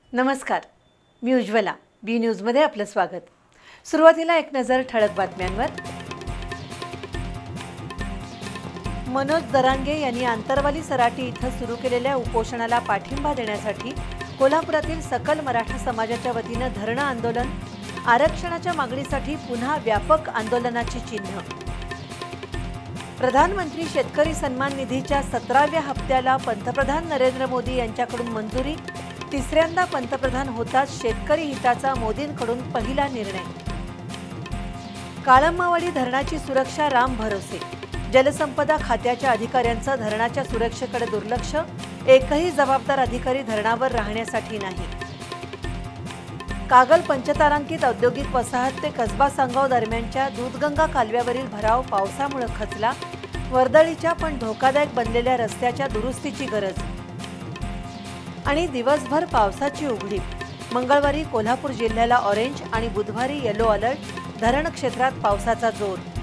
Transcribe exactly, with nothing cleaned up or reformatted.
नमस्कार, मी उज्ज्वला. बी न्यूजमध्ये आपलं स्वागत. सुरुवातीला एक नजर ठळक बातम्यांवर. मनोज दरांगे यांनी आंतरवाली सराटी इथं सुरू केलेल्या उपोषणाला पाठिंबा देण्यासाठी कोल्हापुरातील सकल मराठा समाजाच्या वतीनं धरणं आंदोलन, आरक्षणाच्या मागणीसाठी पुन्हा व्यापक आंदोलनाची चिन्ह. प्रधानमंत्री शेतकरी सन्मान निधीच्या सतराव्या हप्त्याला पंतप्रधान नरेंद्र मोदी यांच्याकडून मंजुरी. तिसऱ्यांदा पंतप्रधान होताच शेतकरी हिताचा मोदींकडून पहिला निर्णय. काळंबावाडी धरणाची सुरक्षा राम भरोसे. जलसंपदा खात्याच्या अधिकाऱ्यांचं धरणाच्या सुरक्षेकडे दुर्लक्ष. एकही जबाबदार अधिकारी धरणावर राहण्यासाठी नाही. कागल पंचतारांकित औद्योगिक वसाहत ते कसबा सांगोव दरम्यानच्या दूधगंगा कालव्यावरील भराव पावसामुळे खचला. वर्दळीच्या पण धोकादायक बनलेल्या रस्त्याच्या दुरुस्तीची गरज. आणि दिवसभर पावसाची उघडीप. मंगळवारी कोल्हापूर जिल्ह्याला ऑरेंज आणि बुधवारी येलो अलर्ट. धरण क्षेत्रात पावसाचा जोर.